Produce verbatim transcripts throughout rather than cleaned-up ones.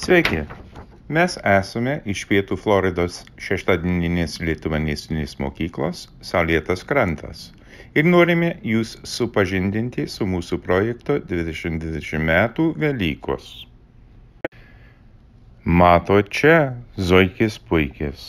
Sveiki, mes esame iš Pietų Floridos šeštadieninės Lithuanistinės mokyklos Sauletas Krantas ir norime jūs supažindinti su mūsų projekto dvidešimt dvidešimt metų Velykos. Mato čia Zoikis puikis.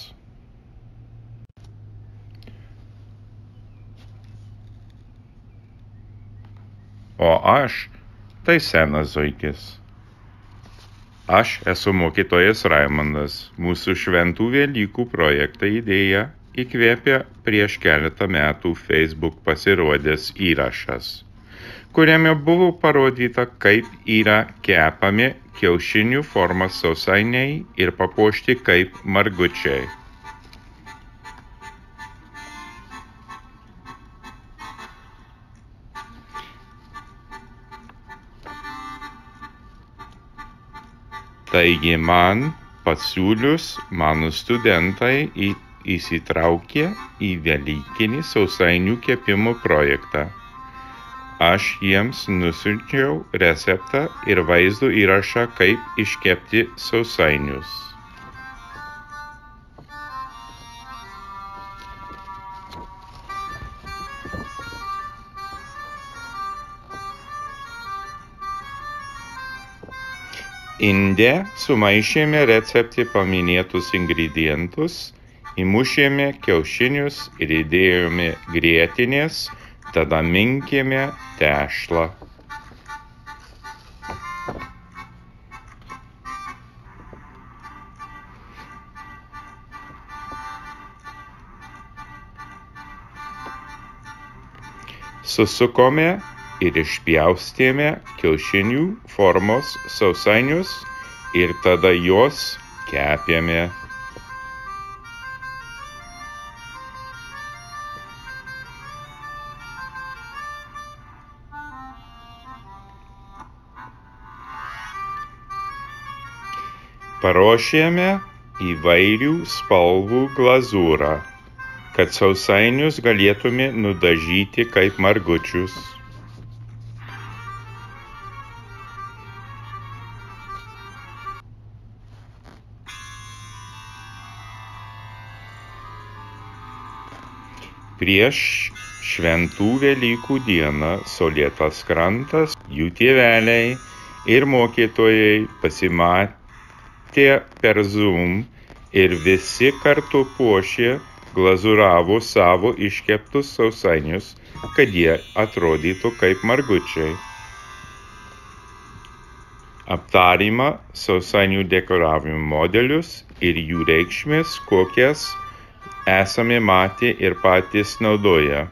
O aš tai senas Zoikis. Aš esu mokytojas Raimondas. Mūsų šventų Velykų projektą idėją įkvėpė prieš keletą metų Facebook pasirodęs įrašas, kuriame buvo parodyta, kaip yra kepami kiaušinių formos sausainiai ir papuošti kaip margučiai. Taigi man pasiūlius mano studentai į, įsitraukė į Velykinį sausainių kepimo projektą. Aš jiems nusiunčiau receptą ir vaizdo įrašą, kaip iškepti sausainius. Inde sumaišėme recepte paminėtus ingredientus, įmušėme kiaušinius ir įdėjome grietinės, tada minkėme tešlą. Susukome ir išpjaustėme kiaušinių formos sausainius ir tada juos kepėme. Paruošėme įvairių spalvų glazūrą, kad sausainius galėtume nudažyti kaip margučius. Prieš šventų Velykų dieną Sauletas Krantas, jų tėveliai ir mokytojai pasimatė per Zoom ir visi kartu puošė, glazūravo savo iškeptus sausainius, kad jie atrodytų kaip margučiai. Aptarima sausainių dekoravimo modelius ir jų reikšmės, kokias esame matę ir patys naudoja.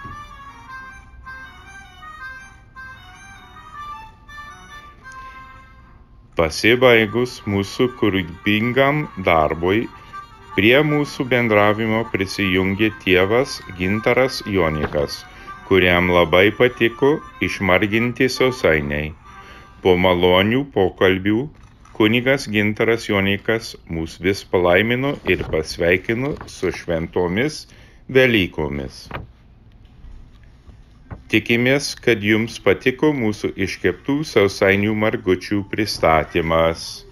Pasibaigus mūsų kūrybingam darbui, prie mūsų bendravimo prisijungė tėvas Gintaras Jonikas, kuriam labai patiko išmarginti sausainiai. Po malonių pokalbių kunigas Gintaras Jonikas mus vis palaimino ir pasveikino su šventomis Velykomis. Tikimės, kad jums patiko mūsų iškeptų sausainių margučių pristatymas.